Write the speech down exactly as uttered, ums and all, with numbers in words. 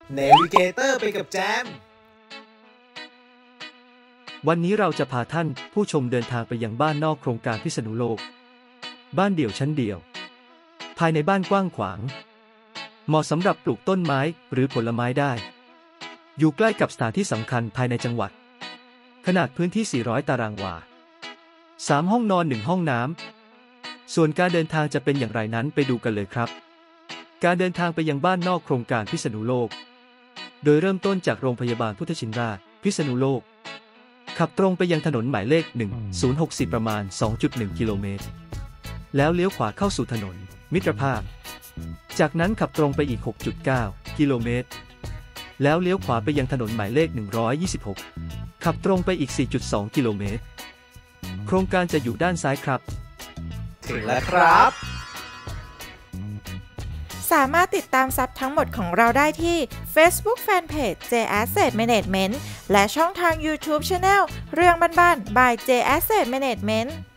เนวิเกเตอร์ไปกับแจมวันนี้เราจะพาท่านผู้ชมเดินทางไปยังบ้านนอกโครงการพิษณุโลกบ้านเดี่ยวชั้นเดียวภายในบ้านกว้างขวางเหมาะสำหรับปลูกต้นไม้หรือผลไม้ได้อยู่ใกล้กับสถานที่สำคัญภายในจังหวัดขนาดพื้นที่สี่ร้อยตารางวาสามห้องนอนหนึ่งห้องน้ำส่วนการเดินทางจะเป็นอย่างไรนั้นไปดูกันเลยครับการเดินทางไปยังบ้านนอกโครงการพิษณุโลกโดยเริ่มต้นจากโรงพยาบาลพุทธชินราชพิษณุโลกขับตรงไปยังถนนหมายเลขหนึ่งศูนย์หกสี่ประมาณ สองจุดหนึ่ง กิโลเมตรแล้วเลี้ยวขวาเข้าสู่ถนนมิตรภาพจากนั้นขับตรงไปอีก หกจุดเก้า กิโลเมตรแล้วเลี้ยวขวาไปยังถนนหมายเลขหนึ่งร้อยยี่สิบหกขับตรงไปอีก สี่จุดสอง กิโลเมตรโครงการจะอยู่ด้านซ้ายครับถึงแล้วครับสามารถติดตามซับทั้งหมดของเราได้ที่ Facebook Fanpage เจ Asset Management และช่องทาง YouTube Channel เรื่องบ้านๆ by เจ Asset Management